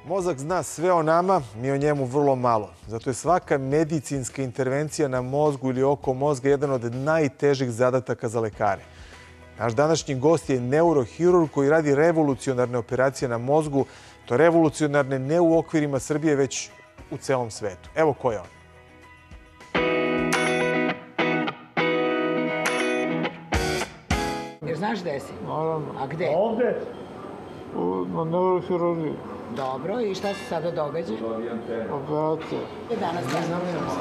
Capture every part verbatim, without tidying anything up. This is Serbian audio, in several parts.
Mozak zna sve o nama, mi o njemu vrlo malo. Zato je svaka medicinska intervencija na mozgu ili oko mozga jedan od najtežih zadataka za lekare. Naš današnji gost je neurohirurg koji radi revolucionarne operacije na mozgu. To revolucionarne ne u okvirima Srbije, već u celom svetu. Evo ko je on. Jer znaš gde si? Naravno. A gde? Ovde, u- na neurohirurgiji. Dobro, i šta se sada događa? Operacija. Danas dan.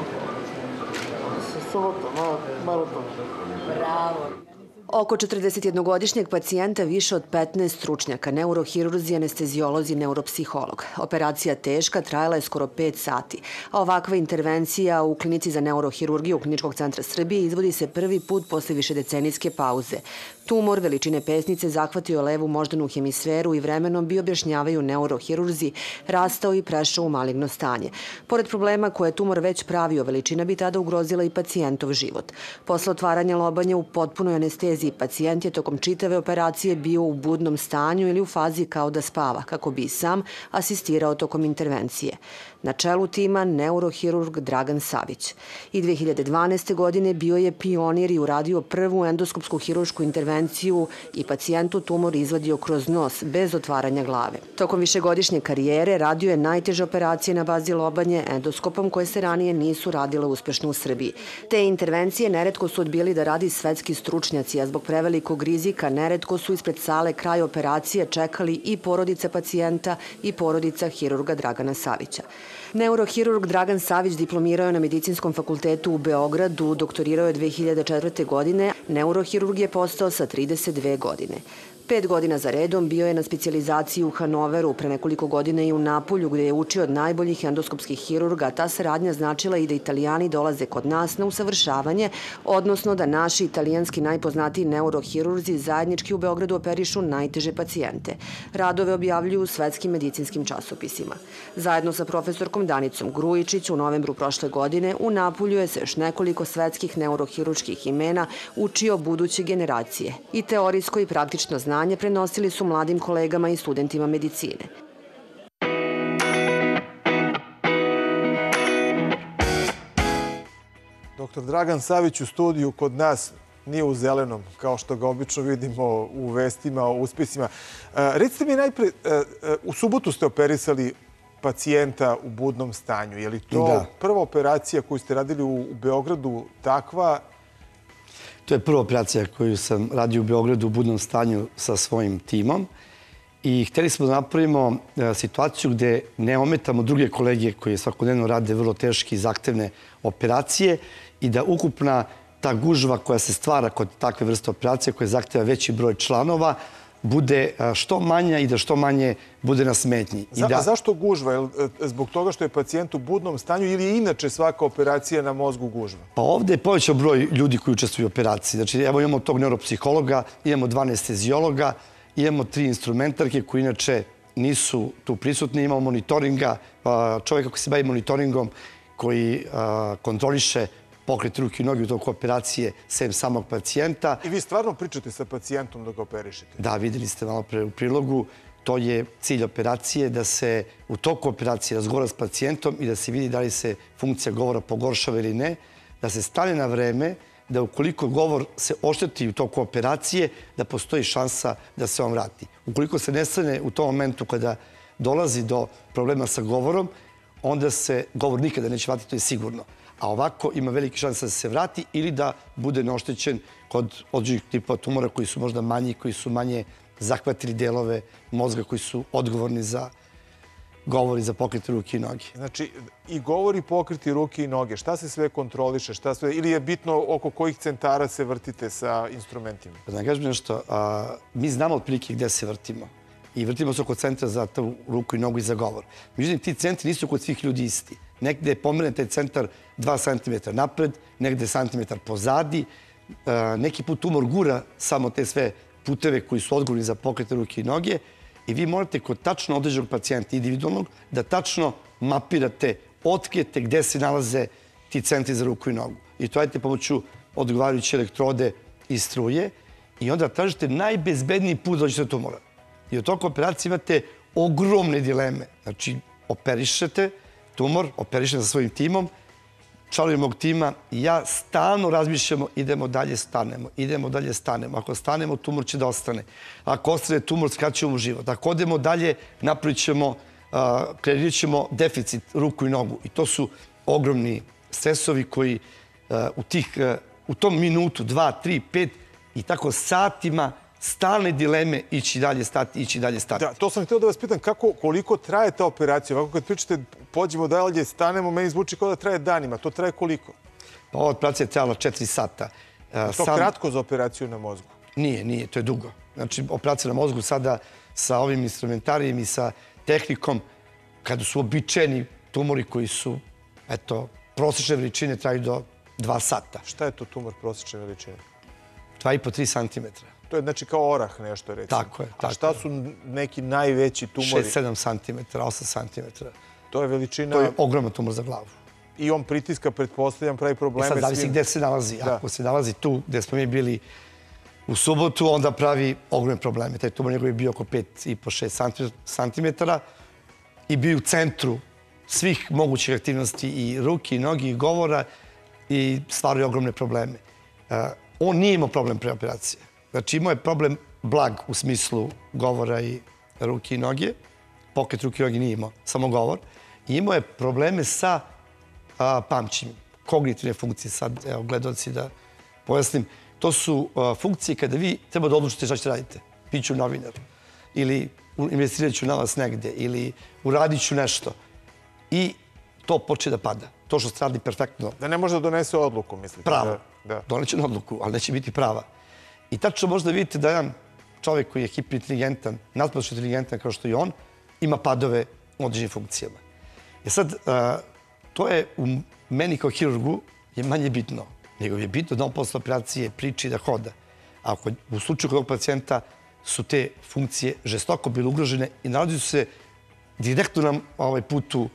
Subota, ma- maraton. Bravo. Oko četrdesetjednogodišnjeg pacijenta više od petnaest stručnjaka, neurohirurzi, anesteziolozi, neuropsiholog. Operacija teška, trajala je skoro pet sati. A ovakva intervencija u klinici za neurohirurgiju Kliničkog centra Srbije izvodi se prvi put posle višedecenijske pauze. Tumor veličine pesnice zahvatio je levu moždanu hemisferu i vremenom, bi objašnjavaju neurohirurzi, rastao i prešao u maligno stanje. Pored problema koje je tumor već pravio, veličina bi tada ugrozila i pacijentov život. Posle otvaranja lobanje u potpunoj anesteziji, pacijent je tokom čitave operacije bio u budnom stanju ili u fazi kao da spava, kako bi i sam asistirao tokom intervencije. Na čelu tima neurohirurg Dragan Savić. I dve hiljade dvanaeste. godine bio je pionir i uradio prvu endoskopsku hirušku intervenciju i pacijentu tumor izvadio kroz nos, bez otvaranja glave. Tokom višegodišnje karijere radio je najteže operacije na bazi lobanje endoskopom koje se ranije nisu radile uspešno u Srbiji. Te intervencije neretko su odbili da radi svetski stručnjaci, a zbog prevelikog rizika neretko su ispred sale kraj operacije čekali i porodica pacijenta i porodica hirurga Dragana Savića. Neurohirurg Dragan Savić diplomirao je na Medicinskom fakultetu u Beogradu, doktorirao je dve hiljade četvrte. godine, neurohirurg je postao sa trideset dve godine. Pet godina za redom bio je na specijalizaciji u Hanoveru, pre nekoliko godina i u Napulju, gde je učio od najboljih endoskopskih hirurga. Ta saradnja značila i da Italijani dolaze kod nas na usavršavanje, odnosno da naši italijanski najpoznatiji neurohirurzi zajednički u Beogradu operišu najteže pacijente. Radove objavljuju u svetskim medicinskim časopisima. Zajedno sa profesorkom Danicom Grujičić u novembru prošle godine u Napulju je sa još nekoliko svetskih neurohirurških imena učio buduće generacije. I teorijsko i praktično znanje Znanje prenosili su mladim kolegama i studentima medicine. Doktor Dragan Savić u studiju kod nas nije u zelenom, kao što ga obično vidimo u vestima, u uspesima. Recite mi najpre, u subotu ste operisali pacijenta u budnom stanju. Je li to prva operacija koju ste radili u Beogradu takva? To je prva operacija koju sam radio u Beogradu u budnom stanju sa svojim timom i hteli smo da napravimo situaciju gde ne ometamo druge kolege koji svakodnevno rade vrlo teške i zahtevne operacije i da ukupna ta gužva koja se stvara kod takve vrste operacije koja zahteva veći broj članova bude što manja i da što manje bude na smetnji. A zašto gužva? Zbog toga što je pacijent u budnom stanju ili je inače svaka operacija na mozgu gužva? Pa ovde je povećao broj ljudi koji učestvuju u operaciji. Znači, evo imamo tog neuropsihologa, imamo dva anesteziologa, imamo tri instrumentarke koji inače nisu tu prisutni, imamo monitoringa, čovjeka koji se bavi monitoringom, koji kontroliše pokret ruke i noge u toku operacije sem samog pacijenta. I vi stvarno pričate sa pacijentom da ga operišete? Da, videli ste malo pre u prilogu. To je cilj operacije, da se u toku operacije razgovara s pacijentom i da se vidi da li se funkcija govora pogoršava ili ne, da se stane na vreme, da ukoliko govor se ošteti u toku operacije, da postoji šansa da se on vrati. Ukoliko se ne stane u tom momentu kada dolazi do problema sa govorom, onda se govor nikada neće vratiti, to je sigurno. A ovako ima veliki šans da se vrati ili da bude neoštećen kod određenih tipa tumora koji su možda manji, koji su manje zahvatili delove mozga koji su odgovorni za govor i za pokrete ruke i noge. Znači, i govor i pokreti ruke i noge. Šta se sve kontroliše? Šta sve, ili je bitno oko kojih centara se vrtite sa instrumentima? Da kažem nešto, mi znamo otprilike gde se vrtimo. I vrtimo se oko centra za tu ruku i nogu i za govor. Međutim, ti centri nisu kod svih ljudi isti. Negde je pomeren taj centar dva centimetra napred, negde centimetar pozadi. Neki put tumor gura samo te sve puteve koji su odgovorni za pokrete ruke i noge i vi morate kod tačno određenog pacijenta individualnog da tačno mapirate, otkrijete gde se nalaze ti centri za ruku i nogu. I to radite pomoću odgovarajuće elektrode i struje i onda tražite najbezbedniji put da dođete do tumora. I od toga operacije imate ogromne dileme. Znači, operišete tumor, operišete sa svojim timom, članovi mog tima i ja stalno razmišljamo, idemo dalje, stanemo, idemo dalje, stanemo. Ako stanemo, tumor će da ostane. Ako ostane tumor, skraćujemo mu život. Ako odemo dalje, napravit ćemo, kredirat ćemo deficit ruku i nogu. I to su ogromni stresovi koji u, tih, u tom minutu, dva, tri, pet i tako satima stalne dileme ići dalje stati, ići dalje stati. Da, to sam htio da vas pitam kako, koliko traje ta operacija. Ovako kad pričate, pođemo dalje, stanemo, meni zvuči kao da traje danima. To traje koliko? Pa ova operacija je trajala četiri sata. Je to kratko za operaciju na mozgu? Nije, nije, to je dugo. Znači, operacija na mozgu sada sa ovim instrumentarijem i sa tehnikom, kada su običajni tumori koji su, eto, prosječne veličine traju do dva sata. Šta je to tumor prosječne veličine? dva i po do tri centimetra. To je znači kao orah nešto, recimo. Tako je. A šta su neki najveći tumori? šest do sedam centimetara, osam centimetara. To je veličina... To je ogroman tumor za glavu. I on pritiska, pretpostavljam, pravi probleme svim... Sad zavisi gde se nalazi. Ako se nalazi tu gde smo mi bili u subotu, onda pravi ogromne probleme. Taj tumor njegov je bio oko pet i po do šest centimetara i bio u centru svih mogućih aktivnosti i ruki, i nogi, i govora i stvaraju ogromne probleme. On nije imao problem pre operacije. Znači imao je problem blag u smislu govora i ruke i noge. Pokret ruke i noge nije imao, samo govor. I imao je probleme sa a, pamćenjem, kognitivne funkcije. Sad, evo, gledoci da pojasnim. To su a, funkcije kada vi treba da odlučite šta ćete radite. Biću novinar ili investirat ću na vas negde ili uradit ću nešto. I to počne da pada. To što se radi perfektno. Da ne može da donese odluku, mislite? Pravo. Da. Doneće na odluku, ali neće biti prava. I tačno možda vidite da jedan čovjek koji je hiperinteligentan, nadprosečno inteligentan kao što i on, ima padove u određenim funkcijama. I sad, to je u meni kao hirurgu je manje bitno. Nego je bitno da on posle operacije priči da hoda. A u slučaju kod ovog pacijenta su te funkcije žestoko bile ugrožene i nalazi su se direktno na ovaj putu,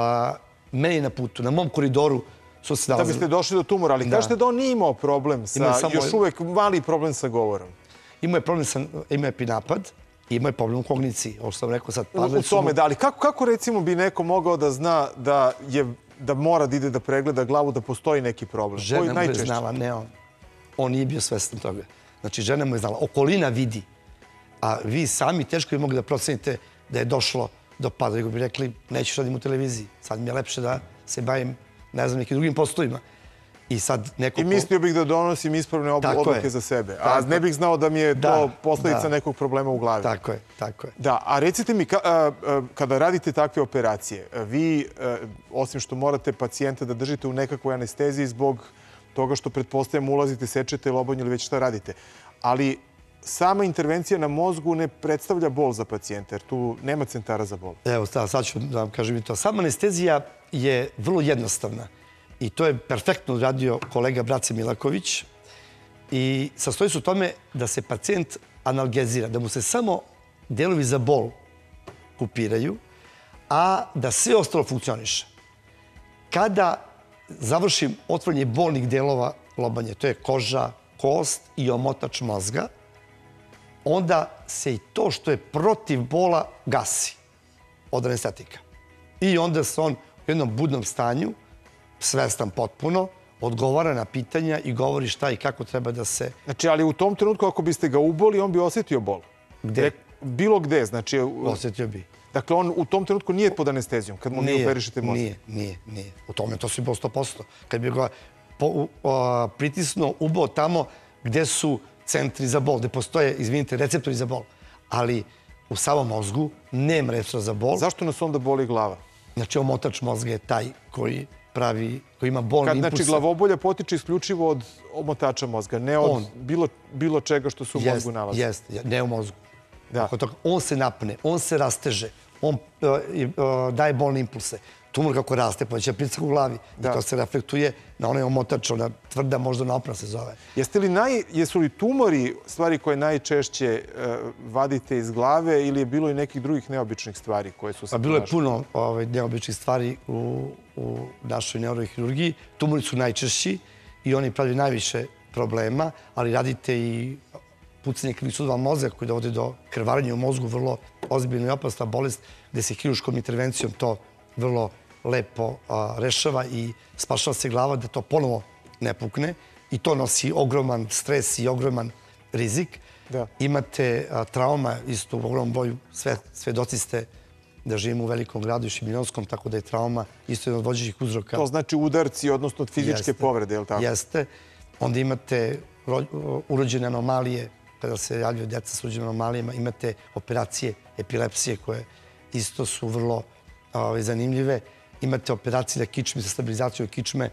meni na putu, na mom koridoru su se nalazili. Da biste došli do tumora, ali kažete da on nije imao problem sa, još uvek mali problem sa govorom. Imao je problem sa, imao je epinapad i imao je problem u kogniciji. Ovo što sam rekao sad. U tome, da, ali kako, kako recimo bi neko mogao da zna da je da mora da ide da pregleda glavu, da postoji neki problem? Žena mu je znala, ne on. On nije bio svestan toga. Znači, žena mu je znala. Okolina vidi. A vi sami teško bi mogli da procenite da je došlo do pada. Nego bi rekli, neću radim u televiziji. Sad mi je lepše da se bavim, ne znam, nekim drugim poslovima. I sad neko... I mislio bih da donosim ispravne odluke za sebe. A ne bih znao da mi je to posledica nekog problema u glavi. Tako je, tako je. Da, a recite mi, kada radite takve operacije, vi, osim što morate pacijenta da držite u nekakvoj anesteziji zbog toga što, pretpostavljam, ulazite, sečete lobanje ili već šta radite, ali sama intervencija na mozgu ne predstavlja bol za pacijenta, jer tu nema centara za bol. Evo, sad ću da vam kažem i to. Sama anestezija je vrlo jednostavna. I to je perfektno uradio kolega Brace Milaković. I sastoji se u tome da se pacijent analgezira, da mu se samo delovi za bol kupiraju, a da sve ostalo funkcioniše. Kada završim otvaranje bolnih delova lobanje, to je koža, kost i omotač mozga, onda se i to što je protiv bola gasi od anestetika. I onda se on u jednom budnom stanju, svestan potpuno, odgovara na pitanja i govori šta i kako treba da se... Znači, ali u tom trenutku, ako biste ga uboli, on bi osjetio bol? Gde? Bilo gde, znači... Osjetio bi. Dakle, on u tom trenutku nije pod anestezijom, kad mu ne operišete mozak? Nije, nije, nije. U tome to su bilo sto posto. Kad bi ga pritisnuo, ubao tamo gde su centri za bol, gde postoje, izvinite, receptori za bol. Ali u samom mozgu nema receptora za bol. Zašto nas onda boli glava? Znači, omotač mozga je taj koji pravi, koji ima bolni impulse. Znači, glavobolja potiče isključivo od omotača mozga, ne od bilo čega što se u mozgu nalazi. Jeste, ne u mozgu. On se napne, on se rasteže, on daje bolne impulse. Tumor kako raste, pa će pritisak u glavi. I to se reflektuje na onaj omotač, ona tvrda možda naopna se zove. Jesu li tumori stvari koje najčešće vadite iz glave ili je bilo i nekih drugih neobičnih stvari koje su se ponašale? Bilo je puno neobičnih stvari u našoj neurohirurgiji. Tumori su najčešći i oni pravi najviše problema, ali radite i pucanje krvnih sudova mozga koji dovodi do krvarenja u mozgu, vrlo ozbiljna i opasna bolest gde se hiruškom intervencijom to vrlo lepo rešava i spašava se glava da to ponovo ne pukne. I to nosi ogroman stres i ogroman rizik. Imate trauma, isto u ogromnom broju, svedoci ste da živimo u velikom gradu i Šibinjonskom, tako da je trauma isto jedan od vođećih uzroka. To znači udarci, odnosno fizičke povrede, je li tako? Jeste. Onda imate urođene anomalije, kada se javljaju djeca s urođenim anomalijama, imate operacije epilepsije koje isto su vrlo zanimljive. Imate operacije na kičmi za stabilizaciju kičme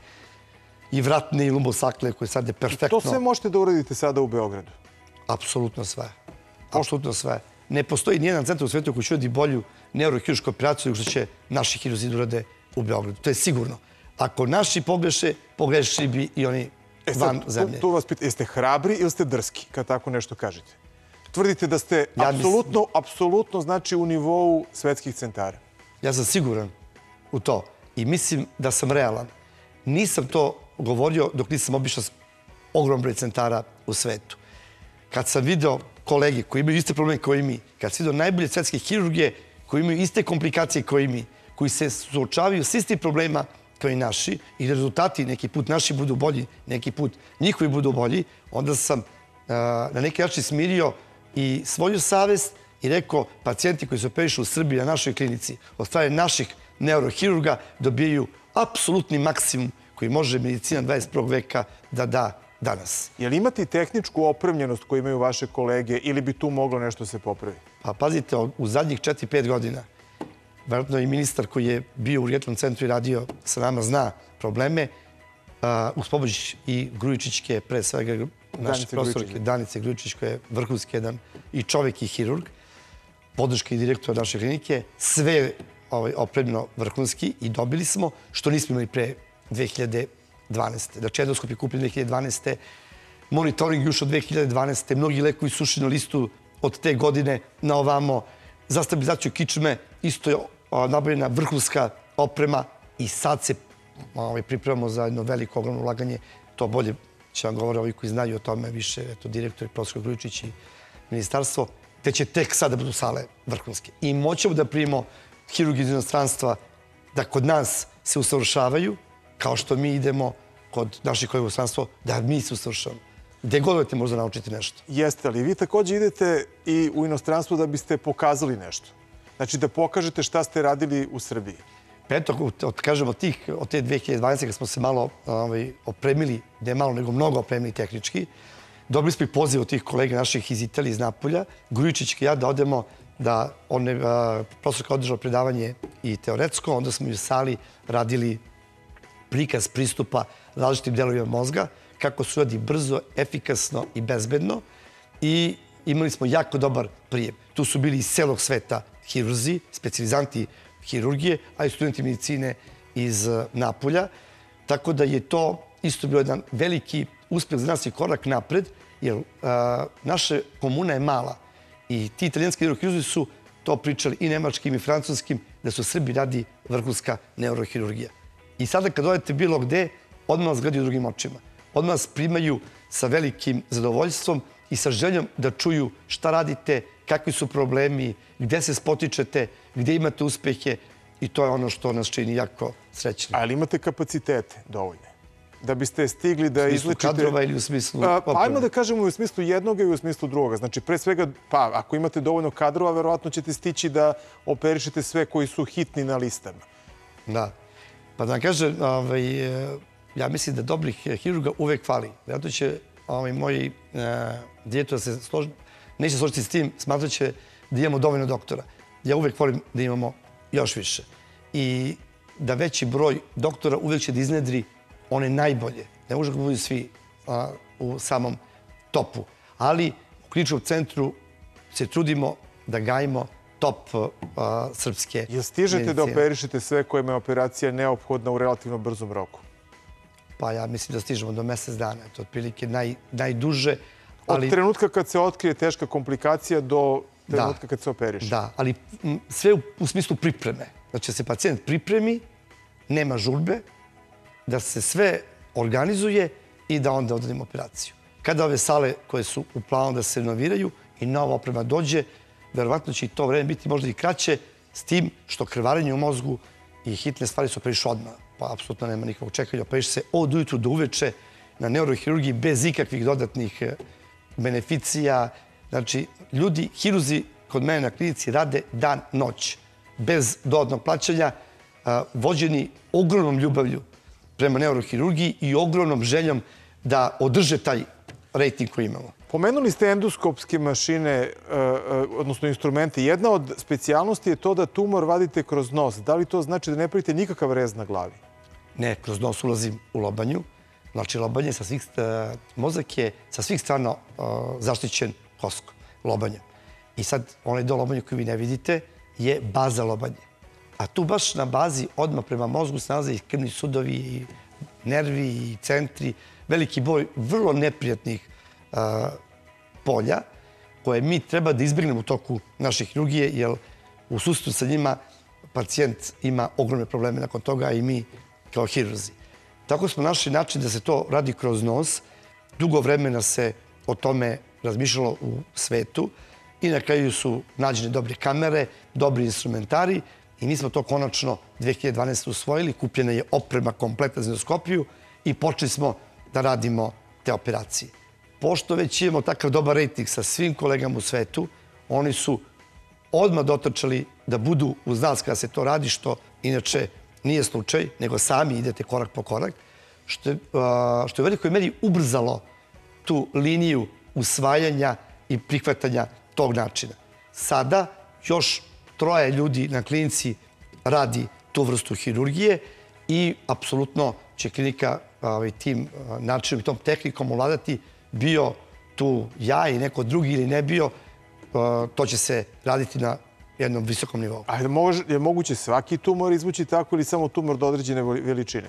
i vratne i lumbosakle koje sad je perfektno. To sve možete da uradite sada u Beogradu? Apsolutno sve. Apsolutno sve. Ne postoji nijedan centar u svijetu koji će uradi bolju neurohirušku operaciju nego što će naši hirurzi da urade u Beogradu. To je sigurno. Ako naši pogreše, pogrešili bi i oni van zemlje. Tu vas pitam, jeste hrabri ili ste drski, kad tako nešto kažete? Tvrdite da ste apsolutno, apsolutno znači u nivou svetskih centara. Ja sam siguran u to i mislim da sam realan. Nisam to govorio dok nisam obišao ogrom broj centara u svetu. Kad sam video kolege koji imaju iste probleme kao i mi, kad sam video najbolje svetske hirurgije koji imaju iste komplikacije kao i mi, koji se suočavaju s istim problema kao i naši i rezultati neki put naši budu bolji, neki put njihovi budu bolji, onda sam na neki način smirio i svoju savest i rekao pacijenti koji se operišu u Srbiji na našoj klinici od strane naših neurohirurga dobijaju apsolutni maksimum koji može medicina dvadeset prvog veka da da danas. Je li imate i tehničku opremljenost koju imaju vaše kolege ili bi tu moglo nešto se popraviti? Pa pazite, u zadnjih četiri pet godina, vjerojatno i ministar koji je bio u urgentnom centru i radio sa nama zna probleme, uz pomoć i Grujičićke, pre svega naše profesorke Danice Grujičić, koja je vrhunski jedan i čovjek i hirurg, podrška i direktor naše klinike, sve opremljeno vrhunski i dobili smo, što nismo imali pre dve hiljade dvanaeste. Znači, endoskop je kupljen dve hiljade dvanaeste. Monitoring još od dve hiljade dvanaeste. Mnogi lekovi su ušli na listu od te godine na ovamo. Za stabilizaciju kičme isto je nabavljena vrhunska oprema i sad se pripremamo za jedno veliko, ogromno ulaganje. To bolje će vam govore ovi koji znaju o tome više, eto, direktor profesor Grujičić i ministarstvo, te će tek sada budu sale vrhunske. I moćemo da primimo hirurgi iz inostranstva da kod nas se usavršavaju, kao što mi idemo kod naših kolega u inostranstvo, da mi se usavršavamo. Gde god odete možda naučiti nešto. Jeste, ali vi također idete i u inostranstvo da biste pokazali nešto. Znači da pokažete šta ste radili u Srbiji. Pa eto, kažemo, od te dve hiljade dvanaeste kad smo se malo opremili, ne malo, nego mnogo opremili tehnički, dobili smo i poziv od tih kolega naših iz Italije, iz Napolja, Grujičić i ja da odemo da on je profesorka održao predavanje i teoretsko, onda smo i u sali radili prikaz pristupa različitim delovima mozga, kako se uradi brzo, efikasno i bezbedno i imali smo jako dobar prijem. Tu su bili iz celog sveta hirurzi, specijalizanti hirurgije, a i studenti medicine iz Napolja. Tako da je to isto bio jedan veliki uspeh za nas i korak napred, jer naša komuna je mala i ti italijanski neurohirurzi su to pričali i nemačkim i francuskim, da su Srbi radi vrhunska neurohirurgija. I sada kad odete bilo gde, odmah vas gledaju drugim očima. Odmah vas primaju sa velikim zadovoljstvom i sa željom da čuju šta radite, kakvi su problemi, gde se spotičete, gde imate uspehe i to je ono što nas čini jako srećni. Ali imate kapacitete dovoljne da biste stigli da izlečite... U smislu kadrova ili u smislu opreme? Ajmo da kažemo i u smislu jednoga i u smislu drugoga. Znači, pre svega, pa ako imate dovoljno kadrova, verovatno ćete stići da operišete sve koji su hitni na listama. Da. Pa da vam kažem, ja mislim da dobrih hirurga uvek fali. Zato će moji direktor se neće složiti s tim, smatrat će da imamo dovoljno doktora. Ja uvek volim da imamo još više. I da veći broj doktora uvek će da iznedri one najbolje. Ne može da budu svi u samom topu. Ali u kliničkom centru se trudimo da gajimo top srpske medicine. Jel stižete da operišete sve kojima je operacija neophodna u relativno brzom roku? Pa ja mislim da stižemo do mesec dana. To je otprilike najduže. Od trenutka kad se otkrije teška komplikacija do trenutka kad se operiše. Da, ali sve u smislu pripreme. Znači da se pacijent pripremi, nema žurbe, da se sve organizuje i da onda odradimo operaciju. Kada ove sale koje su u planu da se renoviraju i nova oprema dođe, verovatno će i to vreme biti možda i kraće, s tim što krvarenje u mozgu i hitne stvari su operiš odmah. Pa apsolutno nema nikakvog čekanja. Operiš se od ujutru do uveče na neurohirurgiji bez ikakvih dodatnih beneficija. Znači, ljudi, hirurzi kod mene na klinici rade dan, noć, bez dodatnog plaćanja, vođeni ogromnom ljubavlju prema neurohirurgiji i ogromnom željom da održe taj rejting koji imamo. Pomenuli ste endoskopske mašine, odnosno instrumente. Jedna od specijalnosti je to da tumor vadite kroz nos. Da li to znači da ne pravite nikakav rez na glavi? Ne, kroz nos ulazim u lobanju. Znači, lobanje sa svih, mozak je sa svih strana zaštićen koskom, lobanjem. I sad, onaj do lobanja koji vi ne vidite je baza lobanje. A tu baš na bazi, odmah prema mozgu, se nalaze i krvni sudovi, i nervi, i centri, veliki broj vrlo neprijatnih polja koje mi treba da izbjegnemo u toku naše hirurgije, jer u susretu sa njima pacijent ima ogromne probleme nakon toga i mi kao hirurzi. Tako smo našli način da se to radi kroz nos. Dugo vremena se o tome razmišljalo u svetu i na kraju su nađene dobre kamere, dobri instrumentari i mi smo to konačno dve hiljade dvanaeste. usvojili. Kupljena je oprema kompletna za endoskopiju i počeli smo da radimo te operacije. Pošto već imamo takav dobar rejting sa svim kolegama u svetu, oni su odmah dotrčali da budu uz nas kada se to radi, što inače nije slučaj, nego sami idete korak po korak, što je, što je u velikoj meri ubrzalo tu liniju usvajanja i prihvatanja tog načina. Sada još troje ljudi na klinici radi tu vrstu hirurgije i apsolutno će klinika tim načinom i tom tehnikom ovladati. Bio tu ja i neko drugi ili ne bio, to će se raditi na jednom visokom nivou. A je moguće svaki tumor izvući tako ili samo tumor do određene veličine?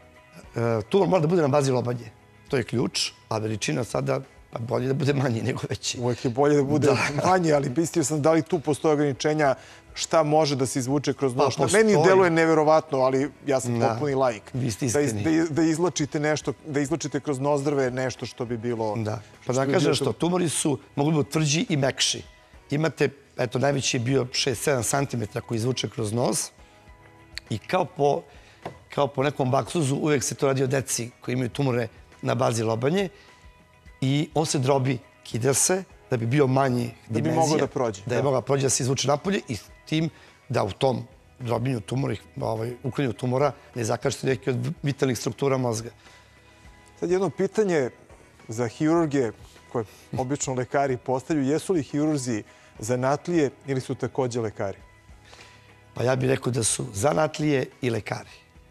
Tumor mora da bude na bazi lobanje. To je ključ, a veličina sada bolje da bude manji nego veći. Uvijek je bolje da bude manji, ali mislio sam da li tu postoje ograničenja šta može da se izvuče kroz nos. Meni deluje neverovatno, ali ja sam potpuni laik. Vi ste iskreni. Da izlačite nešto, da izlačite kroz nozdrve nešto što bi bilo... Da. Pa da kažem što tumori su, mogu biti tvrđi i mekši. Imate, eto, najveći je bio šest sedam centimetara koji izvuče kroz nos i kao po, kao po nekom baksuzu uvijek se to radi o deci koji imaju tumore na bazi lobanje i on se drobi, kida se, da bi bio manji dimenzija. Da bi mogao da prođe. Da je mogao da prođe, da se izvuče napolje i tim da u tom drobljenju tumora, uklanjanju tumora, ne zakažete neki od vitalnih struktura mozga. Sad jedno pitanje za hirurge koje obično lekari postavljaju. Jesu li hirurzi zanatlije ili su takođe lekari? Pa ja bih rekao da su zanatlije i lekari.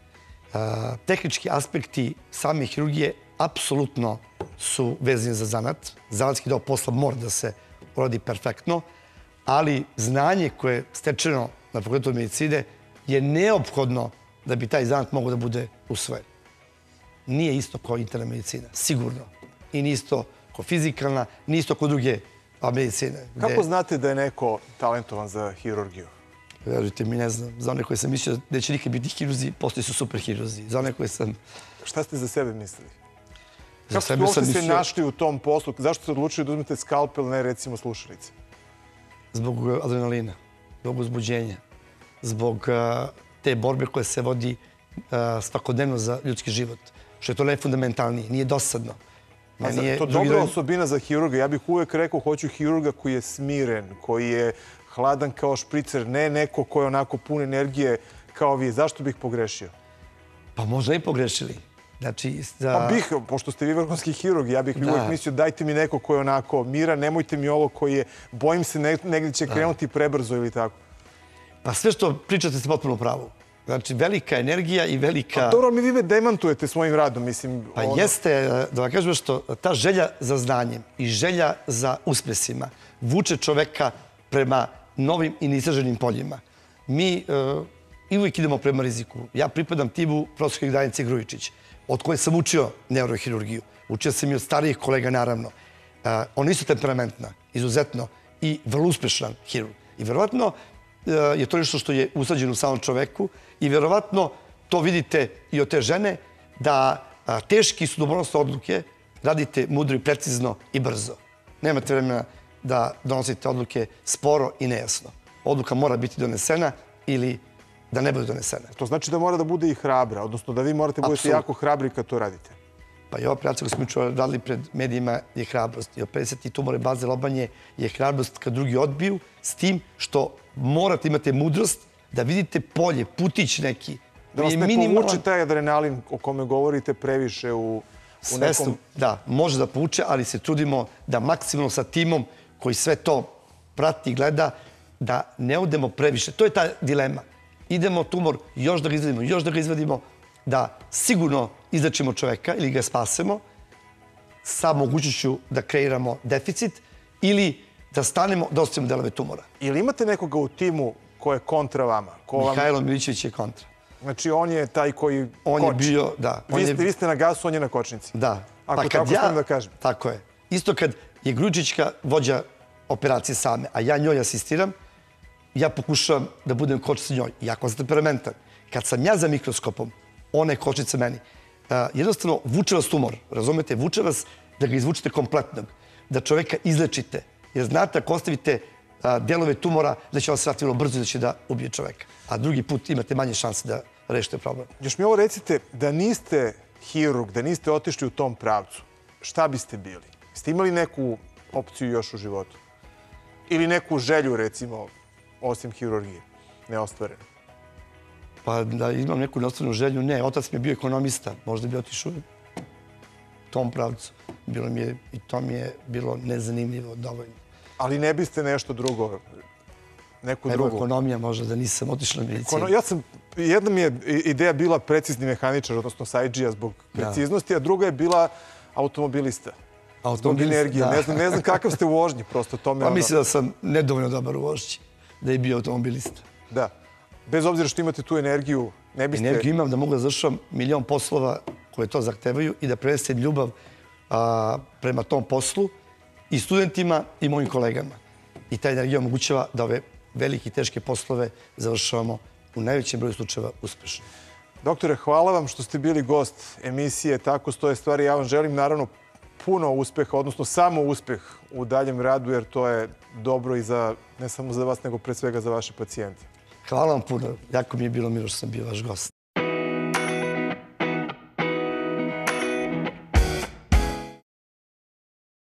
Tehnički aspekti same hirurgije apsolutno su vezani za zanat. Zanatski deo posla mora da se uradi perfektno, ali znanje koje je stečeno na fakultetu medicine je neophodno da bi taj zanat mogao da bude usvojen. Nije isto kao interna medicina, sigurno. I nije isto kao fizikalna, nije isto kao druge medicine. Kako znate da je neko talentovan za hirurgiju? Verujte mi, ne znam. Za one koje sam mislio da će nikad biti hirurzi, postoji su super hirurzi. Za one koje sam... Šta ste za sebe mislili? Kako ste uopšte se našli u tom poslu? Zašto ste odlučili da uzmete skalpel, ne recimo slušalice? Zbog adrenalina, zbog uzbuđenja, zbog te borbe koja se vodi svakodnevno za ljudski život. Što je to najfundamentalnije, nije dosadno. To je dobra osobina za hirurga. Ja bih uvek rekao, hoću hirurga koji je smiren, koji je hladan kao špricer, ne neko koji je onako pun energije kao vi. Zašto bih pogrešio? Pa možda i pogrešili. Pa bih, pošto ste vi vrhunski hirurg, ja bih uvijek mislio dajte mi neko koji je onako miran, nemojte mi ovo koji je, bojim se negdje će krenuti prebrzo ili tako. Pa sve što pričate ste potpuno pravo. Znači, velika energija i velika... Dobro, mi vi me demantujete svojim radom, mislim... Pa jeste, da vam kažem što, ta želja za znanjem i želja za uspjesima vuče čoveka prema novim i neistraženim poljima. Mi i uvijek idemo prema riziku. Ja pripadam timu profesorke Danice Grujičić, od koje sam učio neurohirurgiju. Učio sam i od starijih kolega, naravno. Oni nisu temperamentna, izuzetno i vrlo uspešan hirurg. I verovatno je to nešto što je usađeno u samom čoveku i verovatno to vidite i od te žene da teški su dobonosne odluke radite mudro i precizno i brzo. Nemate vremena da donosite odluke sporo i nejasno. Odluka mora biti donesena ili da ne bude donesena. To znači da mora da bude i hrabra, odnosno da vi morate budete Apsolutno. jako hrabri kad to radite. Pa i ova operacija koju smo jučer radili pred medijima je hrabrost. I operisati tumore baze lobanje je hrabrost kad drugi odbiju, s tim što morate imati mudrost da vidite polje, putić neki. Da vas je ne minimalan- povuče taj adrenalin o kome govorite previše u, u Svesno, nekom... da, može da povuče, ali se trudimo da maksimalno sa timom koji sve to prati i gleda, da ne odemo previše. To je ta dilema. Idemo tumor još da ga izvedimo, još da ga izvedimo, da sigurno izlečimo čoveka ili ga spasemo sa mogućnošću da kreiramo deficit ili da stanemo, da ostavimo delove tumora. Ili imate nekoga u timu ko je kontra vama? Ko vam... Mihajlo Milićević je kontra. Znači, on je taj koji On koči. je bio, da. on Vi je- ste, vi ste na gasu, on je na kočnici. Da. Ako kad tako smijem da kažem. Tako je. Isto kad je Grujičićka vođa operacije same, a ja njoj asistiram, ja pokušavam da budem kočnica njoj, jako sam temperamentan. Kad sam ja za mikroskopom, ona je kočnica meni. A, jednostavno, vuče vas tumor, razumete? Vuče vas da ga izvučete kompletnog, da čoveka izlečite. Jer znate, ako ostavite a, delove tumora, da će vam se vrati vrlo brzo i da će da ubije čoveka. A drugi put imate manje šanse da rešite problem. Još mi ovo recite, da niste hirurg, da niste otišli u tom pravcu, šta biste bili? Ste imali neku opciju još u životu? Ili neku želju, recimo, osim hirurgije, neostvarenu? Pa da imam neku neostvarenu želju, ne. Otac mi je bio ekonomista, možda bi otišao u tom pravcu. Bilo mi je, i to mi je bilo nezanimljivo dovoljno. Ali ne biste nešto drugo, neku Evo drugu? ekonomija možda da nisam otišla u medicinu. Kono- Ja sam, jedna mi je ideja bila precizni mehaničar, odnosno sajđija zbog preciznosti, a druga je bila automobilista. Zbog Automobilista, energije. da. Ne znam, ne znam kakav ste u vožnji, prosto to me... Pa ono- mislim da sam nedovoljno dobar u vožnji, da je bio automobilista. Da. Bez obzira što imate tu energiju, ne biste... Energiju imam da mogu da završam milion poslova koje to zahtevaju i da prenesem ljubav a, prema tom poslu i studentima i mojim kolegama. I ta energija omogućava da ove velike i teške poslove završavamo u najvećem broju slučajeva uspešno. Doktore, hvala vam što ste bili gost emisije Tako stoje stvari. Ja vam želim naravno puno uspeha, odnosno samo uspeh u daljem radu, jer to je dobro i za, ne samo za vas, nego pre svega za vaše pacijente. Hvala vam puno. Jako mi je bilo milo što sam bio vaš gost.